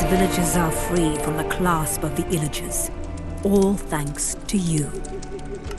villagers are free from the clasp of the Illagers. All thanks to you.